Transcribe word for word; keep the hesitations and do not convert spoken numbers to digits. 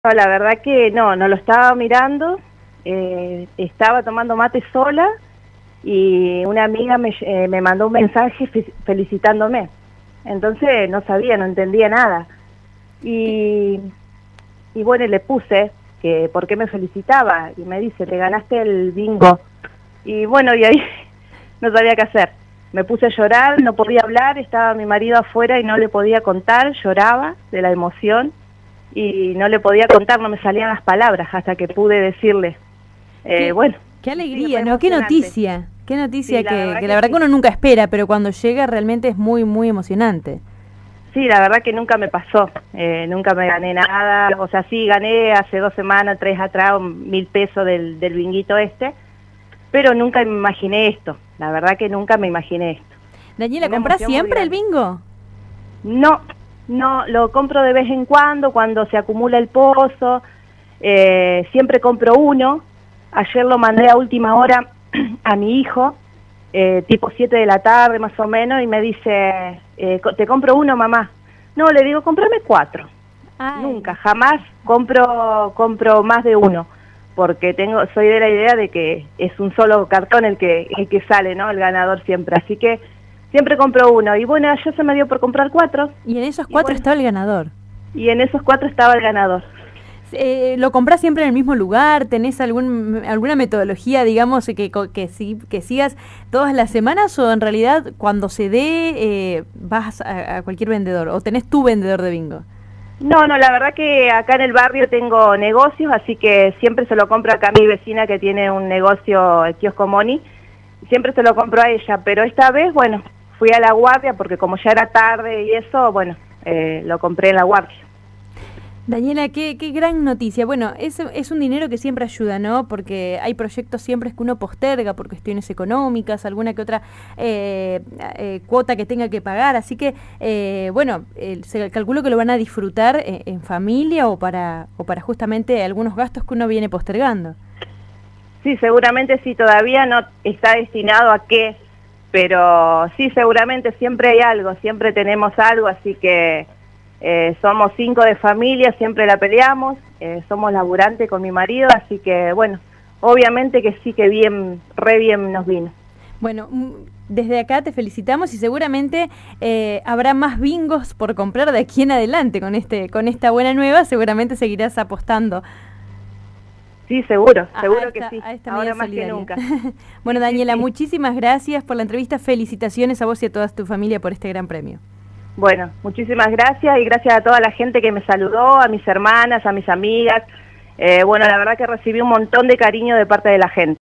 No, la verdad que no, no lo estaba mirando, eh, estaba tomando mate sola y una amiga me, eh, me mandó un mensaje felicitándome. Entonces no sabía, no entendía nada. Y, y bueno, le puse que por qué me felicitaba y me dice, te ganaste el bingo. Y bueno, y ahí no sabía qué hacer. Me puse a llorar, no podía hablar, estaba mi marido afuera y no le podía contar, lloraba de la emoción. Y no le podía contar, no me salían las palabras hasta que pude decirle. Eh, Qué, bueno, qué sí, alegría, fue ¿no? Qué emocionante. noticia, qué noticia Sí, la que, verdad que que la verdad sí. que uno nunca espera, pero cuando llega realmente es muy, muy emocionante. Sí, la verdad que nunca me pasó, eh, nunca me gané nada, o sea, sí gané hace dos semanas, tres atrás, un mil pesos del, del binguito este, pero nunca me imaginé esto, la verdad que nunca me imaginé esto. Daniela, Una ¿comprás emoción muy siempre el grande. bingo? No, no, lo compro de vez en cuando, cuando se acumula el pozo, eh, siempre compro uno. Ayer lo mandé a última hora a mi hijo, eh, tipo siete de la tarde más o menos, y me dice, eh, te compro uno, mamá. No, le digo, cómprame cuatro. Nunca, Ay, jamás compro compro más de uno, porque tengo soy de la idea de que es un solo cartón el que el que sale, ¿no? El ganador siempre, así que siempre compro uno. Y bueno, ayer se me dio por comprar cuatro, y en esos y cuatro bueno, estaba el ganador. y en esos cuatro estaba el ganador. Eh, ¿Lo comprás siempre en el mismo lugar? ¿Tenés algún, alguna metodología, digamos, que, que, que, que sigas todas las semanas o en realidad cuando se dé eh, vas a, a cualquier vendedor o tenés tu vendedor de bingo? No, no, la verdad que acá en el barrio tengo negocios, así que siempre se lo compro acá a mi vecina que tiene un negocio, el kiosco Moni, siempre se lo compro a ella, pero esta vez, bueno, fui a la guardia porque como ya era tarde y eso, bueno, eh, lo compré en la guardia. Daniela, qué, qué gran noticia. Bueno, es, es un dinero que siempre ayuda, ¿no? Porque hay proyectos siempre que uno posterga por cuestiones económicas, alguna que otra eh, eh, cuota que tenga que pagar. Así que, eh, bueno, eh, se calculo que lo van a disfrutar en, en familia o para, o para justamente algunos gastos que uno viene postergando. Sí, seguramente sí, todavía no está destinado a qué, pero sí, seguramente siempre hay algo, siempre tenemos algo, así que eh, somos cinco de familia, siempre la peleamos, eh, somos laburantes con mi marido, así que bueno, obviamente que sí que bien, re bien nos vino. Bueno, desde acá te felicitamos y seguramente eh, habrá más bingos por comprar de aquí en adelante con este, con esta buena nueva, seguramente seguirás apostando. Sí, seguro, A, a, seguro que esta, sí, a esta ahora medida más que solidaria. nunca. Bueno, Sí, sí, Daniela, sí. muchísimas gracias por la entrevista. Felicitaciones a vos y a toda tu familia por este gran premio. Bueno, muchísimas gracias y gracias a toda la gente que me saludó, a mis hermanas, a mis amigas. Eh, bueno, la verdad que recibí un montón de cariño de parte de la gente.